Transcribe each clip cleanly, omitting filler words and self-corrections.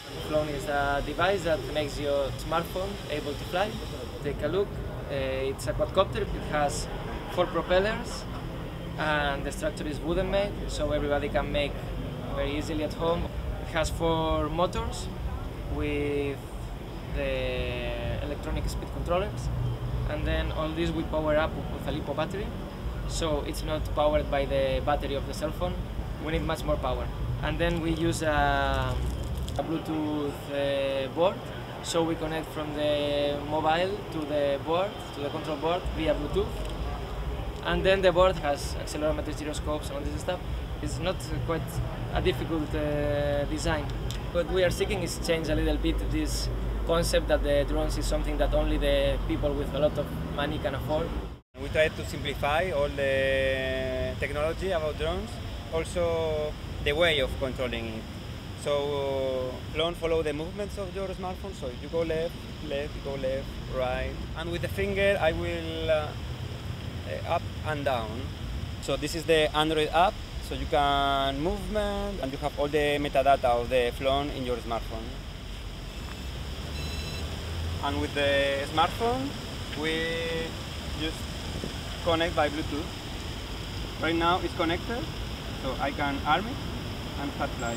Flown is a device that makes your smartphone able to fly. Take a look. It's a quadcopter. It has 4 propellers, and the structure is wooden made, so everybody can make very easily at home. It has 4 motors with the electronic speed controllers, and then all this we power up with a LiPo battery, so it's not powered by the battery of the cell phone. We need much more power. And then we use a Bluetooth board, so we connect from the mobile to the board, to the control board via Bluetooth. And then the board has accelerometers, gyroscopes, and all this stuff. It's not quite a difficult design. What we are seeking is change a little bit this concept that the drones is something that only the people with a lot of money can afford. We try to simplify all the technology about drones, also the way of controlling it. So Flown follow the movements of your smartphone, so if you go left, left, you go left, right. And with the finger I will up and down. So this is the Android app, so you can movement and you have all the metadata of the Flown in your smartphone. And with the smartphone we just connect by Bluetooth. Right now it's connected, so I can arm it and start flying.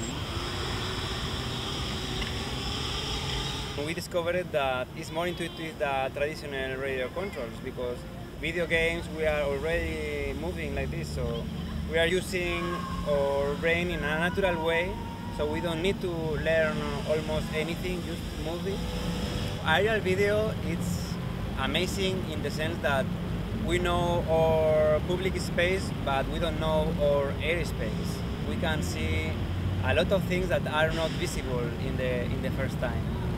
We discovered that it's more intuitive than traditional radio controls, because video games we are already moving like this, so we are using our brain in a natural way, so we don't need to learn almost anything, just move it. Aerial video, it's amazing in the sense that we know our public space, but we don't know our airspace. We can see a lot of things that are not visible in the first time.